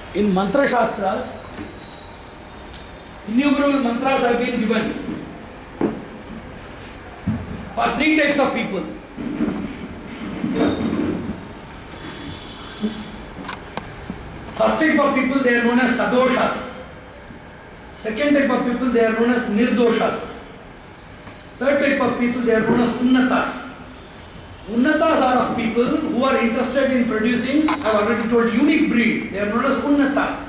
In Mantra Shastras, innumerable mantras have been given for three types of people. First type of people, they are known as sadoshas. Second type of people, they are known as nirdoshas. Third type of people, they are known as unnatas. Unnatas are of people who are interested in producing, I have already told, unique breed. They are known as unnatas.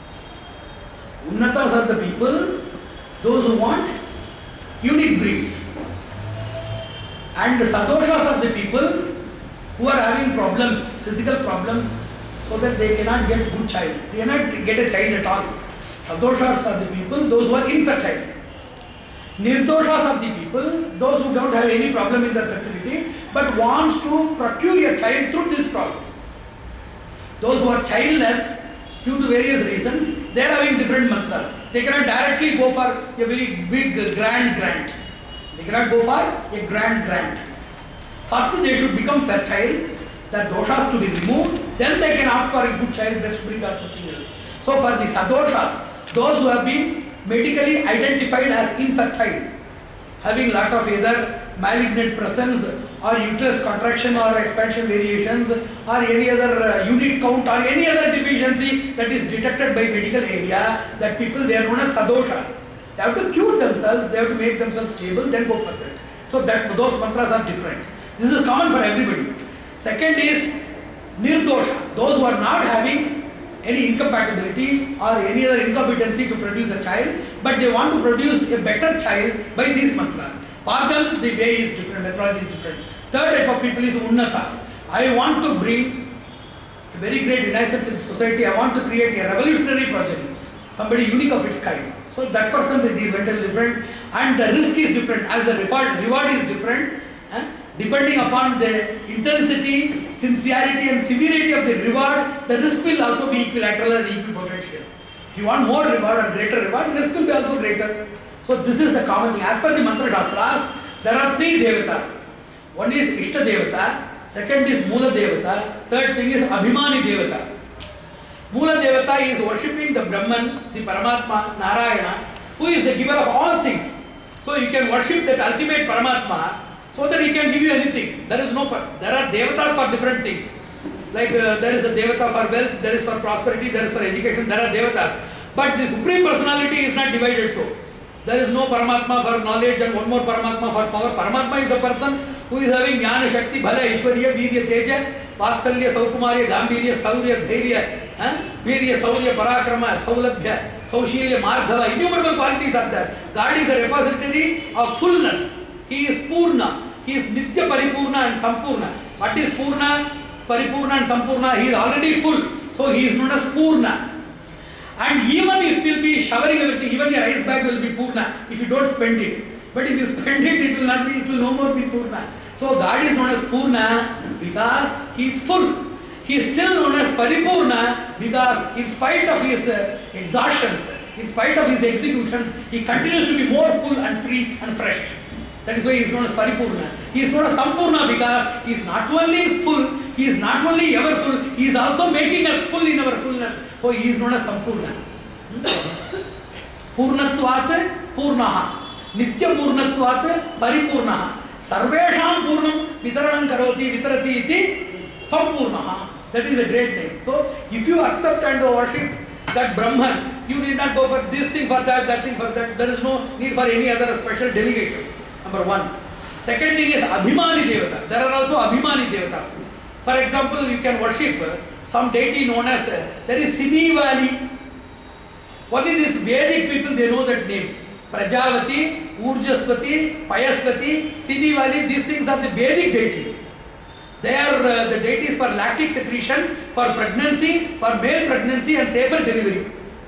Unnatas are the people, those who want unique breeds. And the sadoshas are the people who are having problems, physical problems, so that they cannot get good child. They cannot get a child at all. Sadoshas are the people, those who are infertile. Nirdoshas are the people, those who don't have any problem in their fertility, but wants to procure a child through this process. Those who are childless, due to various reasons, they are having different mantras. They cannot directly go for a very big grand grant. They cannot go for a grand grant. First they should become fertile, the doshas to be removed, then they can opt for a good child, best breed or something else. So for the sadoshas, those who have been medically identified as infertile, having lot of either malignant presence or uterus contraction or expansion variations or any other unit count or any other deficiency that is detected by medical area, that people, they are known as sadoshas. They have to cure themselves, they have to make themselves stable, then go for that. So that those mantras are different. This is common for everybody. Second is nirdosha, those who are not having any incompatibility or any other incompetency to produce a child, but they want to produce a better child by these mantras. For them, the way is different, methodology is different. Third type of people is unnatas. I want to bring a very great renaissance in society. I want to create a revolutionary progeny, somebody unique of its kind. So that person's is mentally different, and the risk is different as the reward is different. Depending upon the intensity, sincerity and severity of the reward, the risk will also be equilateral and equipotential. If you want more reward or greater reward, risk will be also greater. So this is the common thing. As per the Mantra Shastras, there are three devatas. One is Ishta Devata, second is Mula Devata, third thing is Abhimani Devata. Mula Devata is worshipping the Brahman, the Paramatma, Narayana, who is the giver of all things. So you can worship that ultimate Paramatma, so that he can give you anything. There are devatas for different things. Like there is a devata for wealth, there is for prosperity, there is for education, there are devatas. But the Supreme Personality is not divided so. There is no Paramatma for knowledge and one more Paramatma for power. Paramatma is the person who is having Jnana, Shakti, Bhala, Ishwarya, Virya, Teja, Vatsalya, Saukumarya, Gambhirya, Staurya, Dhairya, Virya, Saurya, Parakrama, Saulabhya, Saushilya, Mardhava. Innumerable qualities are there. God is a repository of fullness. He is Purna. He is Nitya Paripurna and Sampurna. What is Purna, Paripurna and Sampurna? He is already full. So he is known as Purna. And even if you will be showering everything, even your ice bag will be Purna if you don't spend it. But if you spend it, it will not be, it will no more be Purna. So God is known as Purna because he is full. He is still known as Paripurna because in spite of his exhaustions, in spite of his executions, he continues to be more full and free and fresh. That is why he is known as Paripurna. He is known as Sampurna because he is not only full, he is not only ever full, he is also making us full in our fullness. So he is known as Sampurna. Purnatvat Purnaha. Nitya Purnatvat Paripurnaha. Sarvesham Purnam Vitaranam Karoti Vitarati iti Sampurnaha. That is a great name. So if you accept and worship that Brahman, you need not go for this thing for that thing for that. There is no need for any other special delegations. Number one. Second thing is Abhimani Devata. There are also Abhimani Devatas. For example, you can worship some deity known as, there is Sinivali. Only these Vedic people, they know that name. Prajavati, Urjasvati, Payasvati, Sinivali, these things are the Vedic deities. They are the deities for lactic secretion, for pregnancy, for male pregnancy and safer delivery.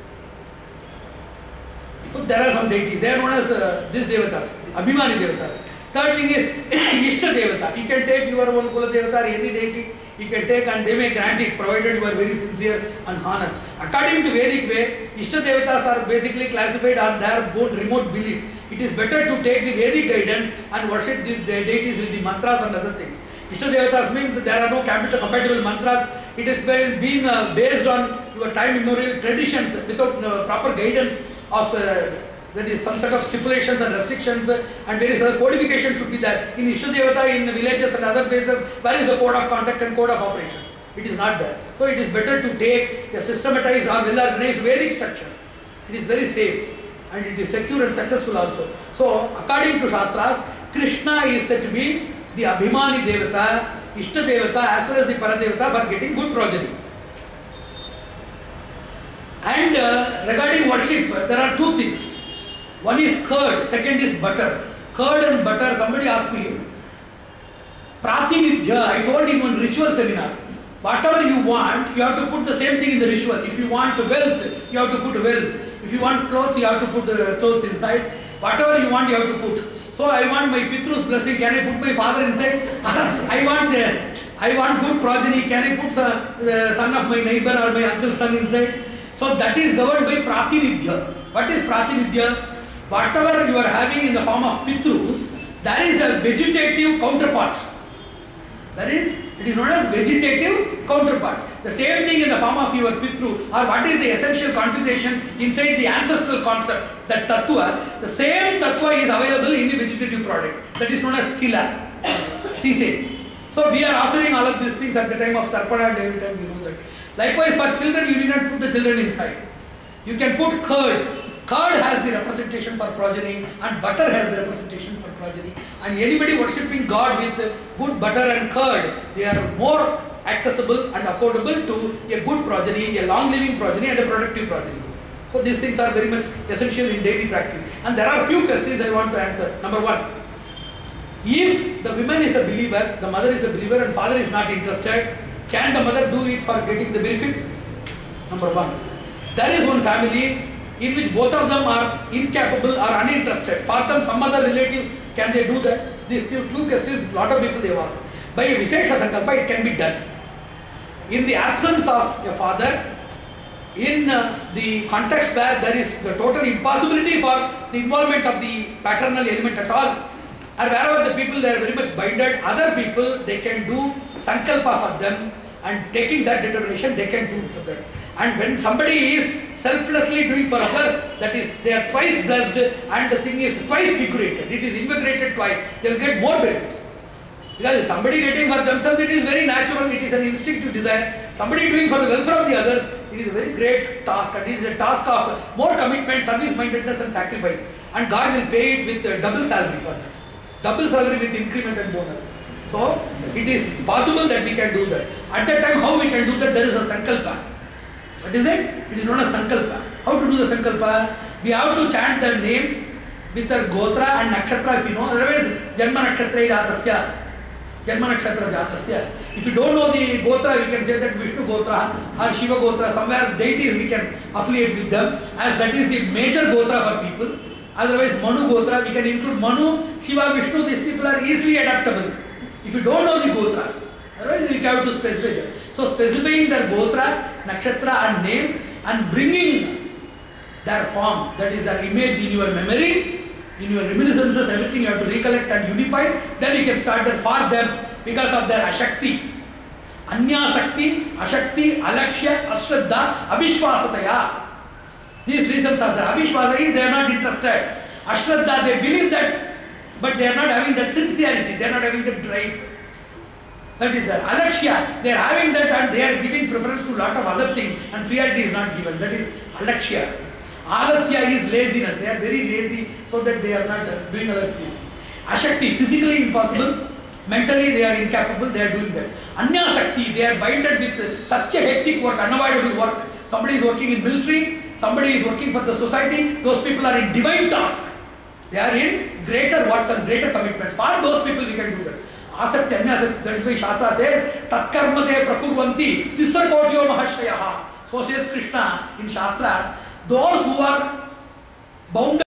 So there are some deities. They are known as these devatas, Abhimani devatas. Third thing is Ishta Devata. You can take your own Kula Devata or any deity, you can take and they may grant it provided you are very sincere and honest. According to Vedic way, Ishta Devatas are basically classified on their own remote belief. It is better to take the Vedic guidance and worship the deities with the mantras and other things. Ishta Devatas means there are no compatible mantras. It has been based on your time immemorial traditions without proper guidance of there is some sort of stipulations and restrictions and various other codification should be there. In Ishtadevata, in villages and other places, where is the code of conduct and code of operations? It is not there. So it is better to take a systematized or well-organized Vedic structure. It is very safe and it is secure and successful also. So according to Shastras, Krishna is said to be the Abhimani Devata, Ishtadevata as well as the Paradevata for getting good progeny. And regarding worship, there are two things. One is curd, second is butter. Curd and butter, somebody asked me, Pratinidhya, I told in one ritual seminar, whatever you want, you have to put the same thing in the ritual. If you want wealth, you have to put wealth. If you want clothes, you have to put clothes inside. Whatever you want, you have to put. So I want my Pitru's blessing, can I put my father inside? I want good progeny, can I put the son of my neighbor or my uncle's son inside? So that is governed by Pratinidhya. What is Pratinidhya? Whatever you are having in the form of Pitrus, there is a vegetative counterpart. That is, it is known as vegetative counterpart. The same thing in the form of your Pitru, or what is the essential configuration inside the ancestral concept, that Tattva, the same Tattva is available in the vegetative product. That is known as Thila, Sise. So we are offering all of these things at the time of Tarpana and every time you know that. Likewise for children, you need not put the children inside. You can put curd. Curd has the representation for progeny and butter has the representation for progeny. And anybody worshipping God with good butter and curd, they are more accessible and affordable to a good progeny, a long living progeny and a productive progeny. So these things are very much essential in daily practice. And there are a few questions I want to answer. Number one, if the woman is a believer, the mother is a believer and father is not interested, can the mother do it for getting the benefit? Number one. There is one family in which both of them are incapable or uninterested. For them, some other relatives, can they do that? These two questions, a lot of people they ask. By a Vishesha Sankalpa, it can be done. In the absence of a father, in the context where there is the total impossibility for the involvement of the paternal element at all, or wherever the people they are very much binded, other people they can do Sankalpa for them and taking that determination they can do for that. And when somebody is selflessly doing for others, that is, they are twice blessed and the thing is twice vigorated. It is invigorated twice. They will get more benefits. Because if somebody getting for themselves, it is very natural. It is an instinctive desire. Somebody doing for the welfare of the others, it is a very great task. And it is a task of more commitment, service-mindedness and sacrifice. And God will pay it with double salary for that. Double salary with increment and bonus. So, it is possible that we can do that. At that time, how we can do that? There is a Sankalpa. What is it? It is known as Sankalpa. How to do the Sankalpa? We have to chant their names with their Gotra and Nakshatra if you know. Otherwise, Janma Nakshatra Jatasya. Janma Nakshatra Jatasya. If you don't know the Gotra, we can say that Vishnu Gotra or Shiva Gotra. Somewhere deities we can affiliate with them, as that is the major Gotra for people. Otherwise, Manu Gotra, we can include Manu, Shiva, Vishnu. These people are easily adaptable. If you don't know the Gotras, otherwise you have to specify them. So specifying their Gotra, Nakshatra and names and bringing their form, that is their image in your memory, in your reminiscences, everything you have to recollect and unify, then you can start that for them because of their Ashakti. Anya Sakti, Ashakti, Alakshya, Ashraddha, Avishwasataya. These reasons are there. Avishwasa is they are not interested. Ashraddha, they believe that, but they are not having that sincerity, they are not having that drive. That is there. Alakshya, they are having that and they are giving preference to a lot of other things and priority is not given. That is Alakshya. Alasya is laziness. They are very lazy so that they are not doing other things. Ashakti, physically impossible. Mentally they are incapable. They are doing that. Anya Sakti, they are binded with such a hectic work, unavoidable work. Somebody is working in military. Somebody is working for the society. Those people are in divine task. They are in greater works and greater commitments. For those people we can do that. Asakti, Anyasakti, that is why Shastra says, Tatkarmate Prakurvanti, Tisarkotyo Mahashayaha. So says Krishna in Shastra, those who are bound